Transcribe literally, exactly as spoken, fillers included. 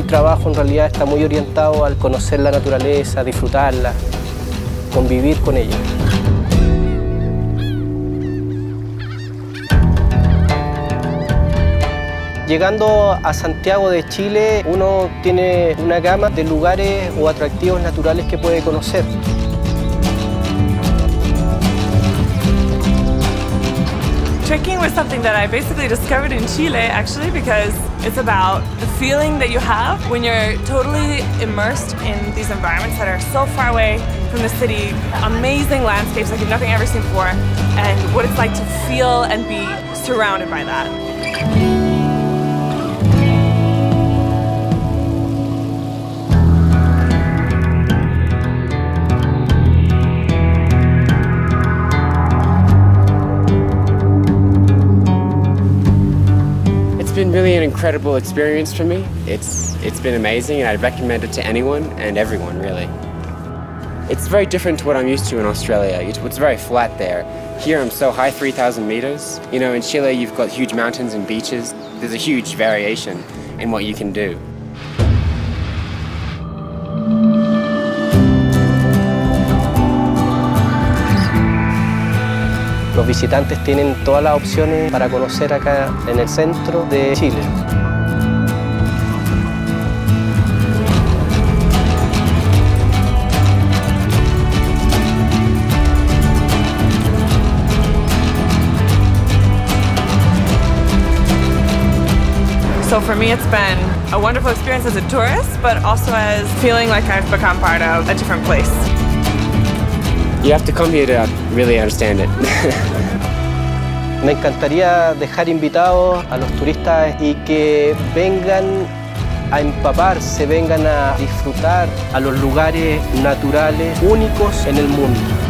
trabajo en realidad está muy orientado al conocer la naturaleza, disfrutarla, convivir con ella. Llegando a Santiago de Chile, uno tiene una gama de lugares o atractivos naturales que puede conocer. Trekking was something that I basically discovered in Chile, actually, because it's about the feeling that you have when you're totally immersed in these environments that are so far away from the city, amazing landscapes like you've never ever seen before, and what it's like to feel and be surrounded by that. It's been really an incredible experience for me. It's, it's been amazing, and I'd recommend it to anyone and everyone, really. It's very different to what I'm used to in Australia. It's, it's very flat there. Here I'm so high, three thousand meters. You know, in Chile you've got huge mountains and beaches. There's a huge variation in what you can do. Los visitantes tienen todas las opciones para conocer acá en el centro de Chile. So for me, it's been a wonderful experience as a tourist, but also as feeling like I've become part of a different place. You have to come here to really understand it. Me encantaría dejar invitados a los turistas y que vengan a empaparse, vengan a disfrutar a los lugares naturales únicos en el mundo.